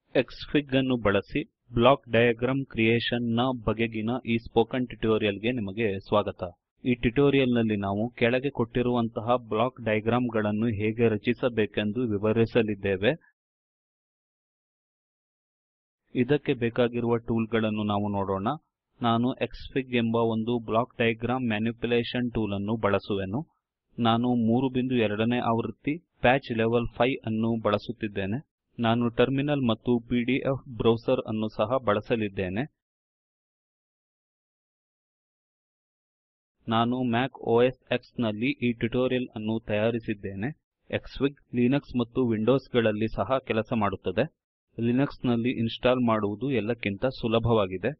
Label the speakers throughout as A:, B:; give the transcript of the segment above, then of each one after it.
A: Xfig ಅನ್ನು ಬಳಸಿ block diagram creation ನ ಬಗೆಗಿನ ಈ ಸ್ಪೋಕನ್ ಟ್ಯುಟೋರಿಯಲ್ ಗೆ ನಿಮಗೆ ಸ್ವಾಗತ. ಈ ಟ್ಯುಟೋರಿಯಲ್ ನಲ್ಲಿ ನಾವು ಕೆಳಗೆ ಕೊಟ್ಟಿರುವಂತಹ ಬ್ಲಾಕ್ ಡಯಾಗ್ರಾಮ್ ಗಳನ್ನು ಹೇಗೆ ರಚಿಸಬೇಕೆಂದು ವಿವರಿಸಲಿದ್ದೇವೆ. ಇದಕ್ಕೆ ಬೇಕಾಗಿರುವ ಟೂಲ್ ಗಳನ್ನು ನಾವು ನೋಡೋಣ. ನಾನು Xfig ಎಂಬ ಒಂದು ಬ್ಲಾಕ್ ಡಯಾಗ್ರಾಮ್ ಮ್ಯಾನಿಪ್ಯುಲೇಷನ್ ಟೂಲ್ ಅನ್ನು ಬಳಸುವೆನು. ನಾನು 3.2ನೇ ಆವೃತ್ತಿ ಪ್ಯಾಚ್ ಲೆವೆಲ್ 5 ಅನ್ನು ಬಳಸುತ್ತಿದ್ದೇನೆ. ನಾನು ಟರ್ಮಿನಲ್ ಮತ್ತು PDF ಬ್ರೌಸರ್ ಅನ್ನು ಸಹ ಬಳಸಲಿದ್ದೇನೆ. ನಾನು ಮ್ಯಾಕ್ OS X ನಲ್ಲಿ ಈ ಟ್ಯುಟೋರಿಯಲ್ ಅನ್ನು ತಯಾರಿಸಿದ್ದೇನೆ. Xfig ಲಿನಕ್ಸ್ ಮತ್ತು ವಿಂಡೋಸ್ ಗಳಲ್ಲಿ ಸಹ ಕೆಲಸ ಮಾಡುತ್ತದೆ. ಲಿನಕ್ಸ್ ನಲ್ಲಿ ಇನ್ಸ್ಟಾಲ್ ಮಾಡುವುದು ಎಲ್ಲಕ್ಕಿಂತ ಸುಲಭವಾಗಿದೆ.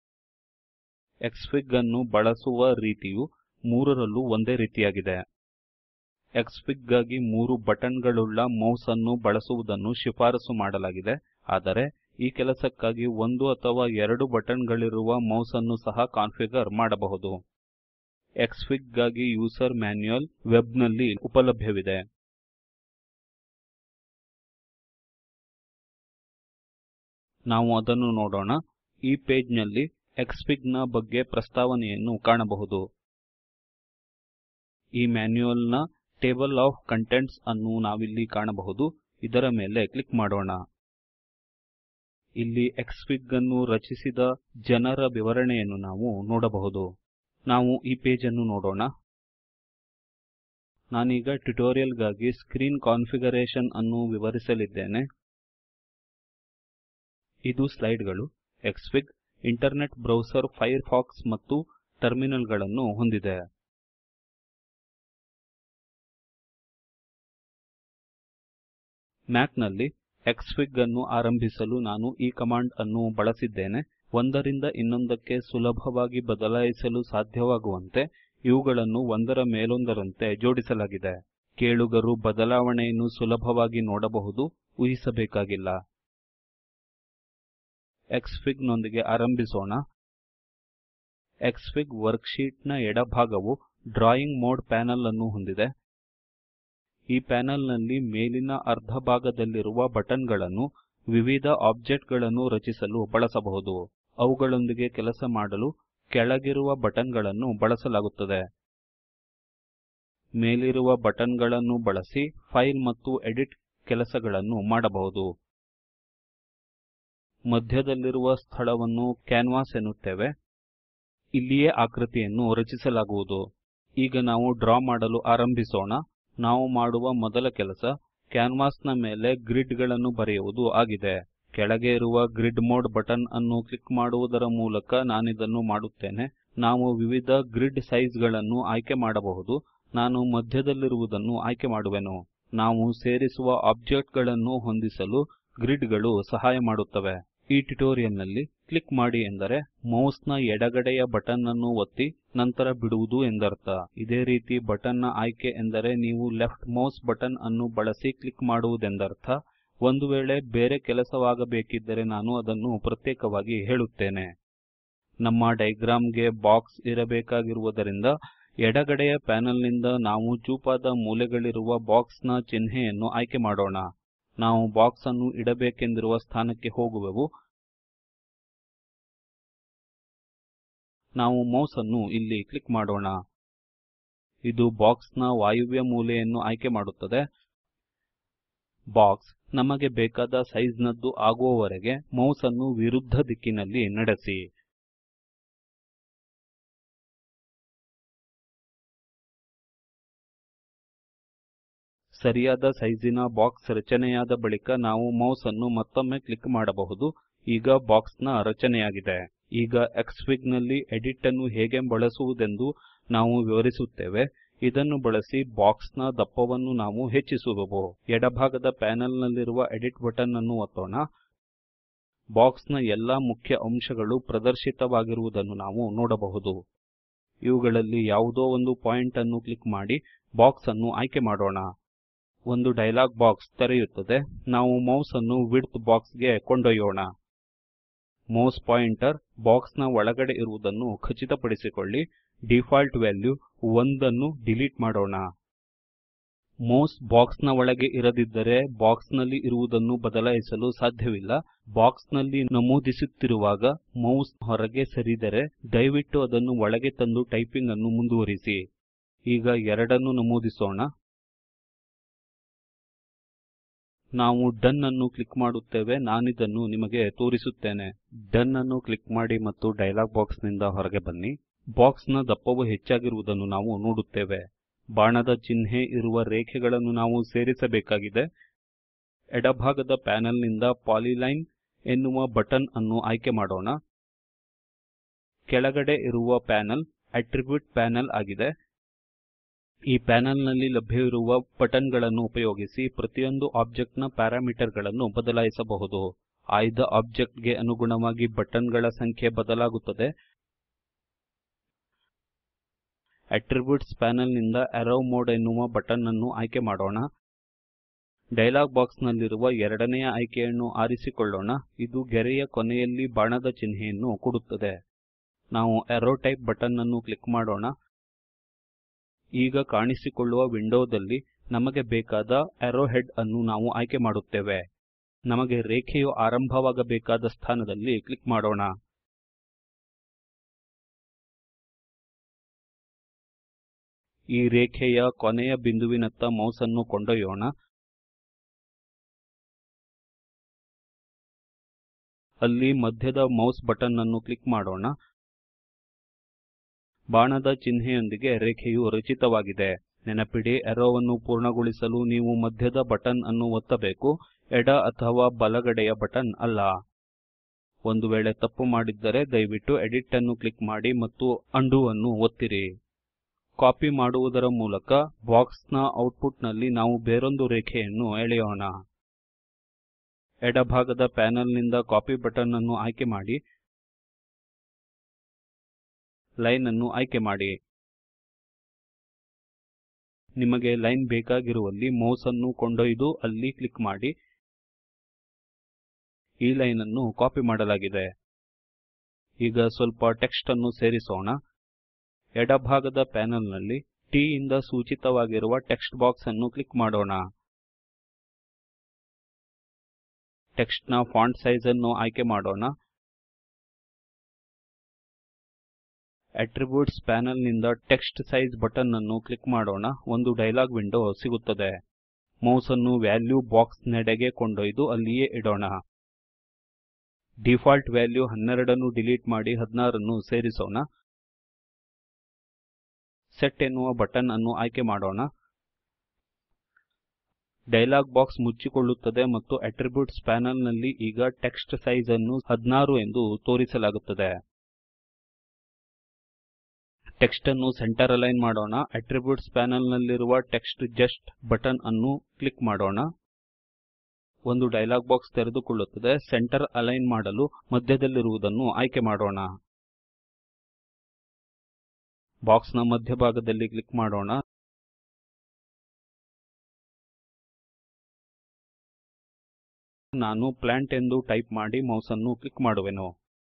A: Xfig ಅನ್ನು ಬಳಸುವ ರೀತಿಯು ಮೂರರಲ್ಲೂ ಒಂದೇ ರೀತಿಯಾಗಿದೆ. Xfig ಗಾಗಿ 3 ಬಟನ್ ಗಳುಳ್ಳ ಮೌಸ್ ಅನ್ನು ಬಳಸುವುದನ್ನು ಶಿಫಾರಸು ಮಾಡಲಾಗಿದೆ. ಆದರೆ ಈ ಕೆಲಸಕ್ಕಾಗಿ 1 ಅಥವಾ 2 ಬಟನ್ ಗಳಿರುವ ಮೌಸ್ ಅನ್ನು ಸಹ ಕಾನ್ಫಿಗರ್ ಮಾಡಬಹುದು. Xfig ಗಾಗಿ ಯೂಸರ್ ಮ್ಯಾನ್ಯುಯಲ್ ವೆಬ್ ನಲ್ಲಿ ಉಪಲಭ್ಯವಿದೆ. ನಾವು ಅದನ್ನು ನೋಡೋಣ. ಈ ಪೇಜ್ ನಲ್ಲಿ Xfig ನ ಬಗ್ಗೆ ಪ್ರಸ್ತಾವನೆಯನ್ನು ಕಾಣಬಹುದು. ಈ ಮ್ಯಾನ್ಯುಯಲ್ ನ ಟೇಬಲ್ ಆಫ್ ಕಂಟೆಂಟ್ಸ್ ಅನ್ನು ನಾವಿಲ್ಲಿ ಕಾಣಬಹುದು. ಇದರ ಮೇಲೆ ಕ್ಲಿಕ್ ಮಾಡೋಣ. ಇಲ್ಲಿ Xfig ಅನ್ನು ರಚಿಸಿದ ಜನರ ವಿವರಣೆಯನ್ನು ನಾವು ನೋಡಬಹುದು. ನಾವು ಈ ಪೇಜ್ ಅನ್ನು ನೋಡೋಣ. ನಾನೀಗ ಟ್ಯುಟೋರಿಯಲ್ ಗಾಗಿ ಸ್ಕ್ರೀನ್ ಕಾನ್ಫಿಗರೇಶನ್ ಅನ್ನು ವಿವರಿಸಲಿದ್ದೇನೆ. ಇದು ಸ್ಲೈಡ್ ಗಳು. Xfig ಇಂಟರ್ನೆಟ್ ಬ್ರೌಸರ್ ಫೈರ್ಫಾಕ್ಸ್ ಮತ್ತು ಟರ್ಮಿನಲ್ ಗಳನ್ನು ಹೊಂದಿದೆ. ಮ್ಯಾಕ್ ನಲ್ಲಿ Xfig ಅನ್ನು ಆರಂಭಿಸಲು ನಾನು ಈ ಕಮಾಂಡ್ ಅನ್ನು ಬಳಸಿದ್ದೇನೆ. ಒಂದರಿಂದ ಇನ್ನೊಂದಕ್ಕೆ ಸುಲಭವಾಗಿ ಬದಲಾಯಿಸಲು ಸಾಧ್ಯವಾಗುವಂತೆ ಇವುಗಳನ್ನು ಒಂದರ ಮೇಲೊಂದರಂತೆ ಜೋಡಿಸಲಾಗಿದೆ. ಕೇಳುಗರು ಬದಲಾವಣೆಯನ್ನು ಸುಲಭವಾಗಿ ನೋಡಬಹುದು, ಊಹಿಸಬೇಕಾಗಿಲ್ಲ. Xfig ನೊಂದಿಗೆ ಆರಂಭಿಸೋಣ. Xfig ವರ್ಕ್ಶೀಟ್ ನ ಎಡಭಾಗವು ಡ್ರಾಯಿಂಗ್ ಮೋಡ್ ಪ್ಯಾನಲ್ ಅನ್ನು ಹೊಂದಿದೆ. ಈ ಪ್ಯಾನಲ್ ನಲ್ಲಿ ಮೇಲಿನ ಅರ್ಧ ಭಾಗದಲ್ಲಿರುವ ಬಟನ್ ಗಳನ್ನು ವಿವಿಧ ಆಬ್ಜೆಕ್ಟ್ ಗಳನ್ನು ರಚಿಸಲು ಬಳಸಬಹುದು. ಅವುಗಳೊಂದಿಗೆ ಕೆಲಸ ಮಾಡಲು ಕೆಳಗಿರುವ ಬಟನ್ ಗಳನ್ನು ಬಳಸಲಾಗುತ್ತದೆ. ಮೇಲಿರುವ ಬಟನ್ ಗಳನ್ನು ಬಳಸಿ ಫೈಲ್ ಮತ್ತು ಎಡಿಟ್ ಕೆಲಸಗಳನ್ನು ಮಾಡಬಹುದು. ಮಧ್ಯದಲ್ಲಿರುವ ಸ್ಥಳವನ್ನು ಕ್ಯಾನ್ವಾಸ್ ಎನ್ನುತ್ತೇವೆ. ಇಲ್ಲಿಯೇ ಆಕೃತಿಯನ್ನು ರಚಿಸಲಾಗುವುದು. ಈಗ ನಾವು ಡ್ರಾ ಮಾಡಲು ಆರಂಭಿಸೋಣ. ನಾವು ಮಾಡುವ ಮೊದಲ ಕೆಲಸ ಕ್ಯಾನ್ವಾಸ್ ನ ಮೇಲೆ ಗ್ರಿಡ್ ಗಳನ್ನು ಬರೆಯುವುದು ಆಗಿದೆ. ಕೆಳಗೆ ಇರುವ ಗ್ರಿಡ್ ಮೋಡ್ ಬಟನ್ ಅನ್ನು ಕ್ಲಿಕ್ ಮಾಡುವುದರ ಮೂಲಕ ನಾನಿದನ್ನು ಮಾಡುತ್ತೇನೆ. ನಾವು ವಿವಿಧ ಗ್ರಿಡ್ ಸೈಜ್ ಗಳನ್ನು ಆಯ್ಕೆ ಮಾಡಬಹುದು. ನಾನು ಮಧ್ಯದಲ್ಲಿರುವುದನ್ನು ಆಯ್ಕೆ ಮಾಡುವೆನು. ನಾವು ಸೇರಿಸುವ ಆಬ್ಜೆಕ್ಟ್ ಗಳನ್ನು ಹೊಂದಿಸಲು ಗ್ರಿಡ್ ಗಳು ಸಹಾಯ ಮಾಡುತ್ತವೆ. ಈ ಟ್ಯುಟೋರಿಯಲ್ ನಲ್ಲಿ ಕ್ಲಿಕ್ ಮಾಡಿ ಎಂದರೆ ಮೌಸ್ ನ ಎಡಗಡೆಯ ಬಟನ್ ಅನ್ನು ಒತ್ತಿ ನಂತರ ಬಿಡುವುದು ಎಂದರ್ಥ. ಇದೇ ರೀತಿ ಬಟನ್ ನ ಆಯ್ಕೆ ಎಂದರೆ ನೀವು ಲೆಫ್ಟ್ ಮೌಸ್ ಬಟನ್ ಅನ್ನು ಬಳಸಿ ಕ್ಲಿಕ್ ಮಾಡುವುದೆಂದರ್ಥ. ಒಂದು ವೇಳೆ ಬೇರೆ ಕೆಲಸವಾಗಬೇಕಿದ್ದರೆ ನಾನು ಅದನ್ನು ಪ್ರತ್ಯೇಕವಾಗಿ ಹೇಳುತ್ತೇನೆ. ನಮ್ಮ ಡಯಾಗ್ರಾಮ್ ಗೆ ಬಾಕ್ಸ್ ಇರಬೇಕಾಗಿರುವುದರಿಂದ ಎಡಗಡೆಯ ಪ್ಯಾನಲ್ ನಿಂದ ನಾವು ಚೂಪಾದ ಮೂಲೆಗಳಿರುವ ಬಾಕ್ಸ್ ನ ಚಿಹ್ನೆಯನ್ನು ಆಯ್ಕೆ ಮಾಡೋಣ. ನಾವು ಬಾಕ್ಸ್ ಅನ್ನು ಇಡಬೇಕೆಂದಿರುವ ಸ್ಥಾನಕ್ಕೆ ಹೋಗುವೆವು. ನಾವು ಮೌಸ್ ಅನ್ನು ಇಲ್ಲಿ ಕ್ಲಿಕ್ ಮಾಡೋಣ. ಇದು ಬಾಕ್ಸ್ ನ ವಾಯುವ್ಯ ಮೂಲೆಯನ್ನು ಆಯ್ಕೆ ಮಾಡುತ್ತದೆ. ಬಾಕ್ಸ್ ನಮಗೆ ಬೇಕಾದ ಸೈಜ್ ನದ್ದು ಆಗುವವರೆಗೆ ಮೌಸ್ ಅನ್ನು ವಿರುದ್ಧ ದಿಕ್ಕಿನಲ್ಲಿ ನಡೆಸಿ. ಸರಿಯಾದ ಸೈಜಿನ ಬಾಕ್ಸ್ ರಚನೆಯಾದ ಬಳಿಕ ನಾವು ಮೌಸ್ ಅನ್ನು ಮತ್ತೊಮ್ಮೆ ಕ್ಲಿಕ್ ಮಾಡಬಹುದು. ಈಗ ಬಾಕ್ಸ್ ನ ರಚನೆಯಾಗಿದೆ. ಈಗ Xfig ನಲ್ಲಿ ಎಡಿಟ್ ಅನ್ನು ಹೇಗೆ ಬಳಸುವುದೆಂದು ನಾವು ವಿವರಿಸುತ್ತೇವೆ. ಇದನ್ನು ಬಳಸಿ ಬಾಕ್ಸ್ ನ ದಪ್ಪವನ್ನು ನಾವು ಹೆಚ್ಚಿಸುವೆವು. ಎಡಭಾಗದ ಪ್ಯಾನಲ್ ನಲ್ಲಿರುವ ಎಡಿಟ್ ಬಟನ್ ಅನ್ನು ಒತ್ತೋಣ. ಬಾಕ್ಸ್ ನ ಎಲ್ಲಾ ಮುಖ್ಯ ಅಂಶಗಳು ಪ್ರದರ್ಶಿತವಾಗಿರುವುದನ್ನು ನಾವು ನೋಡಬಹುದು. ಇವುಗಳಲ್ಲಿ ಯಾವುದೋ ಒಂದು ಪಾಯಿಂಟ್ ಅನ್ನು ಕ್ಲಿಕ್ ಮಾಡಿ ಬಾಕ್ಸ್ ಅನ್ನು ಆಯ್ಕೆ ಮಾಡೋಣ. ಒಂದು ಡಯಲಾಗ್ ಬಾಕ್ಸ್ ತೆರೆಯುತ್ತದೆ. ನಾವು ಮೌಸ್ ಅನ್ನು ವಿಡ್ತ್ ಬಾಕ್ಸ್ ಗೆ ಕೊಂಡೊಯ್ಯೋಣ. ಮೌಸ್ ಪಾಯಿಂಟರ್ ಬಾಕ್ಸ್ ನ ಒಳಗಡೆ ಇರುವುದನ್ನು ಖಚಿತಪಡಿಸಿಕೊಳ್ಳಿ. ಡಿಫಾಲ್ಟ್ ವ್ಯಾಲ್ಯೂ 1 ಅನ್ನು ಡಿಲೀಟ್ ಮಾಡೋಣ. ಮೌಸ್ ಬಾಕ್ಸ್ ನ ಒಳಗೆ ಇರದಿದ್ದರೆ ಬಾಕ್ಸ್ ನಲ್ಲಿ ಇರುವುದನ್ನು ಬದಲಾಯಿಸಲು ಸಾಧ್ಯವಿಲ್ಲ. ಬಾಕ್ಸ್ ನಲ್ಲಿ ನಮೂದಿಸುತ್ತಿರುವಾಗ ಮೌಸ್ ಹೊರಗೆ ಸರಿದರೆ ದಯವಿಟ್ಟು ಅದನ್ನು ಒಳಗೆ ತಂದು ಟೈಪಿಂಗ್ ಅನ್ನು ಮುಂದುವರಿಸಿ. ಈಗ 2 ಅನ್ನು ನಮೂದಿಸೋಣ. ನಾವು ಡನ್ ಅನ್ನು ಕ್ಲಿಕ್ ಮಾಡುತ್ತೇವೆ. ನಾನಿದನ್ನು ನಿಮಗೆ ತೋರಿಸುತ್ತೇನೆ. ಡನ್ ಅನ್ನು ಕ್ಲಿಕ್ ಮಾಡಿ ಮತ್ತು ಡಯಲಾಗ್ ಬಾಕ್ಸ್ ನಿಂದ ಹೊರಗೆ ಬನ್ನಿ. ಬಾಕ್ಸ್ ನ ದಪ್ಪವು ಹೆಚ್ಚಾಗಿರುವುದನ್ನು ನಾವು ನೋಡುತ್ತೇವೆ. ಬಾಣದ ಚಿಹ್ನೆ ಇರುವ ರೇಖೆಗಳನ್ನು ನಾವು ಸೇರಿಸಬೇಕಾಗಿದೆ. ಎಡಭಾಗದ ಪ್ಯಾನೆಲ್ ನಿಂದ ಪಾಲಿಲೈನ್ ಎನ್ನುವ ಬಟನ್ ಅನ್ನು ಆಯ್ಕೆ ಮಾಡೋಣ. ಕೆಳಗಡೆ ಇರುವ ಪ್ಯಾನೆಲ್ ಅಟ್ರಿಬ್ಯೂಟ್ ಪ್ಯಾನೆಲ್ ಆಗಿದೆ. ಈ ಪ್ಯಾನೆಲ್ ನಲ್ಲಿ ಲಭ್ಯವಿರುವ ಬಟನ್ ಗಳನ್ನು ಉಪಯೋಗಿಸಿ ಪ್ರತಿಯೊಂದು ಆಬ್ಜೆಕ್ಟ್ ನ ಪ್ಯಾರಾಮೀಟರ್ ಗಳನ್ನು ಬದಲಾಯಿಸಬಹುದು. ಆಯ್ದ ಆಬ್ಜೆಕ್ಟ್ ಗೆ ಅನುಗುಣವಾಗಿ ಬಟನ್ ಗಳ ಸಂಖ್ಯೆ ಬದಲಾಗುತ್ತದೆ. ಅಟ್ರಿಬ್ಯೂಟ್ಸ್ ಪ್ಯಾನೆಲ್ ನಿಂದ ಅರೋ ಮೋಡ್ ಎನ್ನುವ ಬಟನ್ ಅನ್ನು ಆಯ್ಕೆ ಮಾಡೋಣ. ಡಯಲಾಗ್ ಬಾಕ್ಸ್ ನಲ್ಲಿರುವ 2ನೆಯ ಆಯ್ಕೆಯನ್ನು ಆರಿಸಿಕೊಳ್ಳೋಣ. ಇದು ಗೆರೆಯ ಕೊನೆಯಲ್ಲಿ ಬಾಣದ ಚಿಹ್ನೆಯನ್ನು ಕೊಡುತ್ತದೆ. ನಾವು ಅರೋ ಟೈಪ್ ಬಟನ್ ಅನ್ನು ಕ್ಲಿಕ್ ಮಾಡೋಣ. ಈಗ ಕಾಣಿಸಿಕೊಳ್ಳುವ ವಿಂಡೋದಲ್ಲಿ ನಮಗೆ ಬೇಕಾದ ಅರೋ ಹೆಡ್ ಅನ್ನು ನಾವು ಆಯ್ಕೆ ಮಾಡುತ್ತೇವೆ. ನಮಗೆ ರೇಖೆಯು ಆರಂಭವಾಗಬೇಕಾದ ಸ್ಥಾನದಲ್ಲಿ ಕ್ಲಿಕ್ ಮಾಡೋಣ. ಈ ರೇಖೆಯ ಕೊನೆಯ ಬಿಂದುವಿನತ್ತ ಮೌಸ್ ಅನ್ನು ಕೊಂಡೊಯ್ಯೋಣ. ಅಲ್ಲಿ ಮಧ್ಯದ ಮೌಸ್ ಬಟನ್ ಅನ್ನು ಕ್ಲಿಕ್ ಮಾಡೋಣ. ಬಾಣದ ಚಿಹ್ನೆಯೊಂದಿಗೆ ರೇಖೆಯು ರಚಿತವಾಗಿದೆ. ನೆನಪಿಡಿ, ಅರೋವನ್ನು ಪೂರ್ಣಗೊಳಿಸಲು ನೀವು ಮಧ್ಯದ ಬಟನ್ ಅನ್ನು ಒತ್ತಬೇಕು, ಎಡ ಅಥವಾ ಬಲಗಡೆಯ ಬಟನ್ ಅಲ್ಲ. ಒಂದು ವೇಳೆ ತಪ್ಪು ಮಾಡಿದ್ದರೆ ದಯವಿಟ್ಟು ಎಡಿಟ್ ಅನ್ನು ಕ್ಲಿಕ್ ಮಾಡಿ ಮತ್ತು ಉಂಡೋ ಅನ್ನು ಒತ್ತಿರಿ. ಕಾಪಿ ಮಾಡುವುದರ ಮೂಲಕ ಬಾಕ್ಸ್ ನ ಔಟ್ಪುಟ್ ನಲ್ಲಿ ನಾವು ಬೇರೊಂದು ರೇಖೆಯನ್ನು ಎಳೆಯೋಣ. ಎಡಭಾಗದ ಪ್ಯಾನೆಲ್ ನಿಂದ ಕಾಪಿ ಬಟನ್ ಅನ್ನು ಆಯ್ಕೆ ಮಾಡಿ ಲೈನ್ ಅನ್ನು ಆಯ್ಕೆ ಮಾಡಿ. ನಿಮಗೆ ಲೈನ್ ಬೇಕಾಗಿರುವಲ್ಲಿ ಮೌಸ್ ಅನ್ನು ಕೊಂಡೊಯ್ದು ಅಲ್ಲಿ ಕ್ಲಿಕ್ ಮಾಡಿ. ಈ ಲೈನ್ ಅನ್ನು ಕಾಪಿ ಮಾಡಲಾಗಿದೆ. ಈಗ ಸ್ವಲ್ಪ ಟೆಕ್ಸ್ಟ್ ಅನ್ನು ಸೇರಿಸೋಣ. ಎಡಭಾಗದ ಪ್ಯಾನೆಲ್ ನಲ್ಲಿ T ಇಂದ ಸೂಚಿತವಾಗಿರುವ ಟೆಕ್ಸ್ಟ್ ಬಾಕ್ಸ್ ಅನ್ನು ಕ್ಲಿಕ್ ಮಾಡೋಣ. ಟೆಕ್ಸ್ಟ್ ನ ಫಾಂಟ್ ಸೈಜ್ ಅನ್ನು ಆಯ್ಕೆ ಮಾಡೋಣ. ಅಟ್ರಿಬ್ಯೂಟ್ಸ್ ಪ್ಯಾನೆಲ್ ನಿಂದ ಟೆಕ್ಸ್ಟ್ ಸೈಜ್ ಬಟನ್ ಅನ್ನು ಕ್ಲಿಕ್ ಮಾಡೋಣ. ಒಂದು ಡಯಲಾಗ್ ವಿಂಡೋ ಸಿಗುತ್ತದೆ. ಮೌಸ್ ಅನ್ನು ವ್ಯಾಲ್ಯೂ ಬಾಕ್ಸ್ ನೆಡೆಗೆ ಕೊಂಡೊಯ್ದು ಅಲ್ಲಿಯೇ ಇಡೋಣ. ಡಿಫಾಲ್ಟ್ ವ್ಯಾಲ್ಯೂ 12 ಅನ್ನು ಡಿಲೀಟ್ ಮಾಡಿ 16 ಅನ್ನು ಸೇರಿಸೋಣ. ಸೆಟ್ ಎನ್ನುವ ಬಟನ್ ಅನ್ನು ಆಯ್ಕೆ ಮಾಡೋಣ. ಡಯಲಾಗ್ ಬಾಕ್ಸ್ ಮುಚ್ಚಿಕೊಳ್ಳುತ್ತದೆ ಮತ್ತು ಅಟ್ರಿಬ್ಯೂಟ್ಸ್ ಪ್ಯಾನೆಲ್ ನಲ್ಲಿ ಈಗ ಟೆಕ್ಸ್ಟ್ ಸೈಜ್ ಅನ್ನು 16 ಎಂದು ತೋರಿಸಲಾಗುತ್ತದೆ. ಟೆಕ್ಸ್ಟ್ ಅನ್ನು ಸೆಂಟರ್ ಅಲೈನ್ ಮಾಡೋಣ. ಅಟ್ರಿಬ್ಯೂಟ್ಸ್ ಪ್ಯಾನೆಲ್ ನಲ್ಲಿರುವ ಟೆಕ್ಸ್ಟ್ ಜಸ್ಟ್ ಬಟನ್ ಅನ್ನು ಕ್ಲಿಕ್ ಮಾಡೋಣ. ಒಂದು ಡಯಲಾಗ್ ಬಾಕ್ಸ್ ತೆರೆದುಕೊಳ್ಳುತ್ತದೆ. ಸೆಂಟರ್ ಅಲೈನ್ ಮಾಡಲು ಮಧ್ಯದಲ್ಲಿರುವುದನ್ನು ಆಯ್ಕೆ ಮಾಡೋಣ. ಬಾಕ್ಸ್ ನ ಮಧ್ಯಭಾಗದಲ್ಲಿ ಕ್ಲಿಕ್ ಮಾಡೋಣ. ನಾನು ಪ್ಲಾಂಟ್ ಎಂದು ಟೈಪ್ ಮಾಡಿ ಮೌಸ್ ಅನ್ನು ಕ್ಲಿಕ್ ಮಾಡುವೆನು.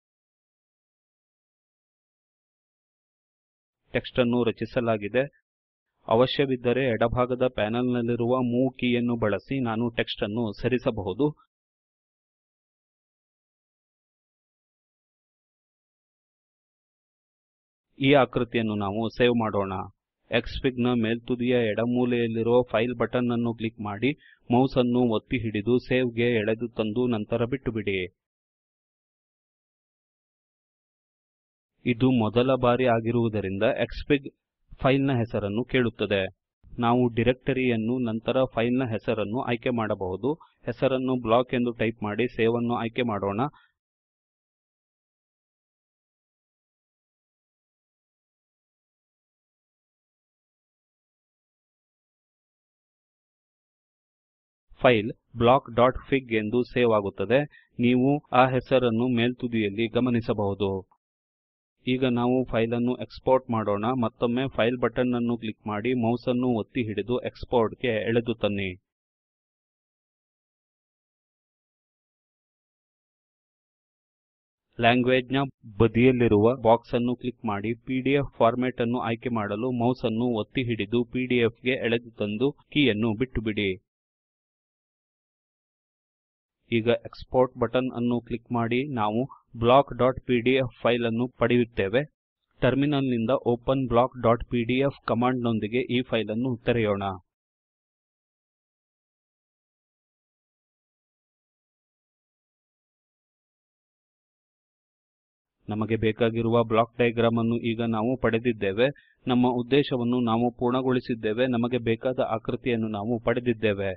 A: ಟೆಕ್ಸ್ಟ್ ಅನ್ನು ರಚಿಸಲಾಗಿದೆ. ಅವಶ್ಯವಿದ್ದರೆ ಎಡಭಾಗದ ಪ್ಯಾನೆಲ್ ನಲ್ಲಿರುವ ಮೂವ್ ಕೀಯನ್ನು ಬಳಸಿ ನಾನು ಟೆಕ್ಸ್ಟ್ ಅನ್ನು ಸರಿಸಬಹುದು. ಈ ಆಕೃತಿಯನ್ನು ನಾವು ಸೇವ್ ಮಾಡೋಣ. Xfig ನ ಮೇಲ್ತುದಿಯ ಎಡಮೂಲೆಯಲ್ಲಿರುವ ಫೈಲ್ ಬಟನ್ ಅನ್ನು ಕ್ಲಿಕ್ ಮಾಡಿ ಮೌಸ್ ಅನ್ನು ಒತ್ತಿ ಹಿಡಿದು ಸೇವ್ ಗೆ ಎಳೆದು ತಂದು ನಂತರ ಬಿಟ್ಟುಬಿಡಿ. ಇದು ಮೊದಲ ಬಾರಿ ಆಗಿರುವುದರಿಂದ Xfig ಫೈಲ್ ನ ಹೆಸರನ್ನು ಕೇಳುತ್ತದೆ. ನಾವು ಡಿರೆಕ್ಟರಿಯನ್ನು ನಂತರ ಫೈಲ್ ನ ಹೆಸರನ್ನು ಆಯ್ಕೆ ಮಾಡಬಹುದು. ಹೆಸರನ್ನು ಬ್ಲಾಕ್ ಎಂದು ಟೈಪ್ ಮಾಡಿ ಸೇವ್ ಅನ್ನು ಆಯ್ಕೆ ಮಾಡೋಣ. ಫೈಲ್ blockಫಿಗ್ ಎಂದು ಸೇವ್ ಆಗುತ್ತದೆ. ನೀವು ಆ ಹೆಸರನ್ನು ಮೇಲ್ತುದಿಯಲ್ಲಿ ಗಮನಿಸಬಹುದು. ಈಗ ನಾವು ಫೈಲ್ ಅನ್ನು ಎಕ್ಸ್ಪೋರ್ಟ್ ಮಾಡೋಣ. ಮತ್ತೊಮ್ಮೆ ಫೈಲ್ ಬಟನ್ ಅನ್ನು ಕ್ಲಿಕ್ ಮಾಡಿ ಮೌಸ್ ಅನ್ನು ಒತ್ತಿ ಹಿಡಿದು ಎಕ್ಸ್ಪೋರ್ಟ್ ಗೆ ಎಳೆದು ತನ್ನಿ. ಲ್ಯಾಂಗ್ವೇಜ್ ನ ಬದಿಯಲ್ಲಿರುವ ಬಾಕ್ಸ್ ಅನ್ನು ಕ್ಲಿಕ್ ಮಾಡಿ ಪಿಡಿಎಫ್ ಫಾರ್ಮ್ಯಾಟ್ ಅನ್ನು ಆಯ್ಕೆ ಮಾಡಲು ಮೌಸ್ ಅನ್ನು ಒತ್ತಿ ಹಿಡಿದು ಪಿಡಿಎಫ್ ಗೆ ಎಳೆದು ತಂದು ಕೀಯನ್ನು ಬಿಟ್ಟು ಬಿಡಿ. ಈಗ ಎಕ್ಸ್ಪೋರ್ಟ್ ಬಟನ್ ಅನ್ನು ಕ್ಲಿಕ್ ಮಾಡಿ ನಾವು blockಪಿಡಿಎಫ್ ಫೈಲ್ ಅನ್ನು ಪಡೆಯುತ್ತೇವೆ. ಟರ್ಮಿನಲ್ ನಿಂದ ಓಪನ್ blockಪಿಡಿಎಫ್ ಕಮಾಂಡ್ ನೊಂದಿಗೆ ಈ ಫೈಲ್ ಅನ್ನು ತೆರೆಯೋಣ. ನಮಗೆ ಬೇಕಾಗಿರುವ ಬ್ಲಾಕ್ ಡಯಾಗ್ರಾಮ್ ಅನ್ನು ಈಗ ನಾವು ಪಡೆದಿದ್ದೇವೆ. ನಮ್ಮ ಉದ್ದೇಶವನ್ನು ನಾವು ಪೂರ್ಣಗೊಳಿಸಿದ್ದೇವೆ. ನಮಗೆ ಬೇಕಾದ ಆಕೃತಿಯನ್ನು ನಾವು ಪಡೆದಿದ್ದೇವೆ.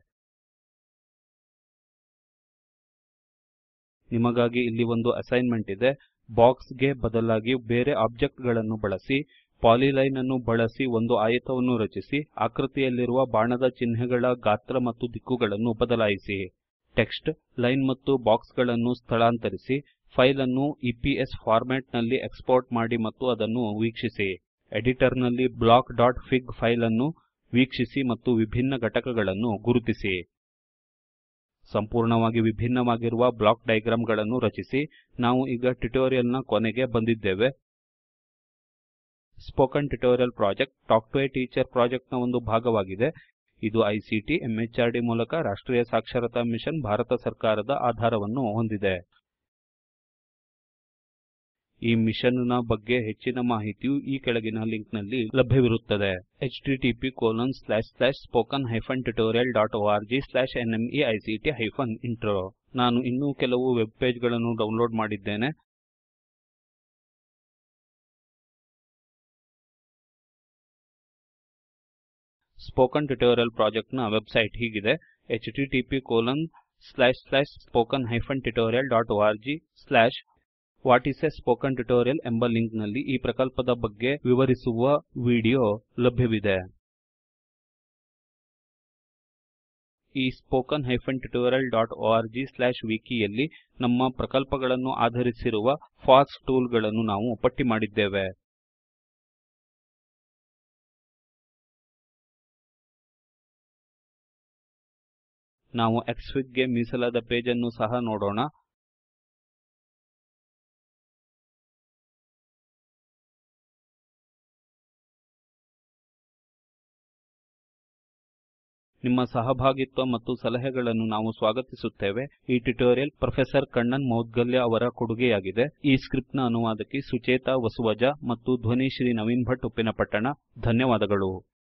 A: ನಿಮಗಾಗಿ ಇಲ್ಲಿ ಒಂದು ಅಸೈನ್ಮೆಂಟ್ ಇದೆ. ಬಾಕ್ಸ್ ಗೆ ಬದಲಾಗಿ ಬೇರೆ ಆಬ್ಜೆಕ್ಟ್ ಗಳನ್ನು ಬಳಸಿ ಪಾಲಿಲೈನ್ ಅನ್ನು ಬಳಸಿ ಒಂದು ಆಯತವನ್ನು ರಚಿಸಿ ಆಕೃತಿಯಲ್ಲಿರುವ ಬಾಣದ ಚಿಹ್ನೆಗಳ ಗಾತ್ರ ಮತ್ತು ದಿಕ್ಕುಗಳನ್ನು ಬದಲಾಯಿಸಿ. ಟೆಕ್ಸ್ಟ್, ಲೈನ್ ಮತ್ತು ಬಾಕ್ಸ್ ಗಳನ್ನು ಸ್ಥಳಾಂತರಿಸಿ ಫೈಲ್ ಅನ್ನು ಇಪಿಎಸ್ ಫಾರ್ಮ್ಯಾಟ್ ನಲ್ಲಿ ಎಕ್ಸ್ಪೋರ್ಟ್ ಮಾಡಿ ಮತ್ತು ಅದನ್ನು ವೀಕ್ಷಿಸಿ. ಎಡಿಟರ್ ನಲ್ಲಿ blockಫಿಗ್ ಫೈಲ್ ಅನ್ನು ವೀಕ್ಷಿಸಿ ಮತ್ತು ವಿಭಿನ್ನ ಘಟಕಗಳನ್ನು ಗುರುತಿಸಿ. ಸಂಪೂರ್ಣವಾಗಿ ವಿಭಿನ್ನವಾಗಿರುವ ಬ್ಲಾಕ್ ಡಯಾಗ್ರಾಮ್ ಗಳನ್ನು ರಚಿಸಿ. ನಾವು ಈಗ ಟ್ಯುಟೋರಿಯಲ್ ನ ಕೊನೆಗೆ ಬಂದಿದ್ದೇವೆ. Spoken tutorial project talk to a teacher project ನ ಒಂದು ಭಾಗವಾಗಿದೆ. ಇದು ಐಸಿಟಿ ಎಂಎಚಆರ್ಡಿ ಮೂಲಕ ರಾಷ್ಟ್ರೀಯ ಸಾಕ್ಷರತಾ ಮಿಷನ್ ಭಾರತ ಸರ್ಕಾರದ ಆಧಾರವನ್ನು ಹೊಂದಿದೆ. ಈ ಮಿಷನ್ ನ ಬಗ್ಗೆ ಹೆಚ್ಚಿನ ಮಾಹಿತಿಯು ಈ ಕೆಳಗಿನ ಲಿಂಕ್ ನಲ್ಲಿ ಲಭ್ಯವಿರುತ್ತದೆ. http://spokentutorial.org/nmeict-intro. ನಾನು ಇನ್ನೂ ಕೆಲವು ವೆಬ್ ಪೇಜ್ ಗಳನ್ನು ಡೌನ್ಲೋಡ್ ಮಾಡಿದ್ದೇನೆ. ಸ್ಪೋಕನ್ ಟ್ಯುಟೋರಿಯಲ್ ಪ್ರಾಜೆಕ್ಟ್ ನ ವೆಬ್ಸೈಟ್ ಹೀಗಿದೆ: http://spoken-tutorial.org/ what is a spoken tutorial ಎಂಬ ಲಿಂಕ್ ನಲ್ಲಿ ಈ ಪ್ರಕಲ್ಪದ ಬಗ್ಗೆ ವಿವರಿಸುವ ವಿಡಿಯೋ ಲಭ್ಯವಿದೆ. ಈ spoken-tutorial.org/wiki ಯಲ್ಲಿ ನಮ್ಮ ಪ್ರಕಲ್ಪಗಳನ್ನು ಆಧರಿಸಿರುವ ಫಾಸ್ ಟೂಲ್ ಗಳನ್ನು ನಾವು ಪಟ್ಟಿ ಮಾಡಿದ್ದೇವೆ. ನಾವು ಕ್ಸ್ಫಿಗ್ ಗೆ ಮೀಸಲಾದ ಪೇಜ್ ಅನ್ನು ಸಹ ನೋಡೋಣ. ನಿಮ್ಮ ಸಹಭಾಗಿತ್ವ ಮತ್ತು ಸಲಹೆಗಳನ್ನು ನಾವು ಸ್ವಾಗತಿಸುತ್ತೇವೆ. ಈ ಟ್ಯುಟೋರಿಯಲ್ ಪ್ರೊಫೆಸರ್ ಕಣ್ಣನ್ ಮೌದ್ಗಲ್ಯ ಅವರ ಕೊಡುಗೆಯಾಗಿದೆ. ಈ ಸ್ಕ್ರಿಪ್ಟ್ ನ ಅನುವಾದಕಿ ಸುಚೇತಾ ವಸುವಜ ಮತ್ತು ಧ್ವನಿ ಶ್ರೀ ನವೀನ್ ಭಟ್ ಉಪ್ಪಿನಪಟ್ಟಣ. ಧನ್ಯವಾದಗಳು.